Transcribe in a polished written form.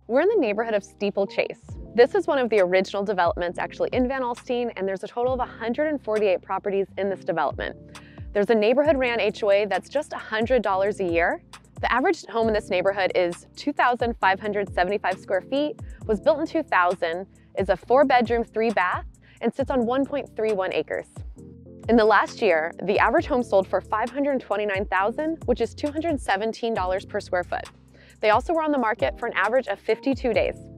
We're in the neighborhood of Steeplechase. This is one of the original developments actually in Van Alstyne, and there's a total of 148 properties in this development. There's a neighborhood ran HOA that's just $100 a year. The average home in this neighborhood is 2,575 square feet, was built in 2000, is a 4-bedroom, 3-bath, and sits on 1.31 acres. In the last year, the average home sold for $529,000, which is $217 per square foot. They also were on the market for an average of 52 days.